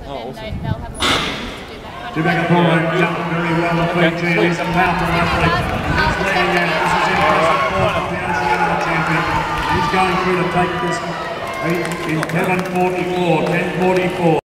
then awesome. they'll have a to do that kind of Rebecca Pollard jumped very well off Fiji. He's a powerful athlete. He's leading out. This is impressive form of the Oceania champion. He's going through to take this in 10:44, 10:44.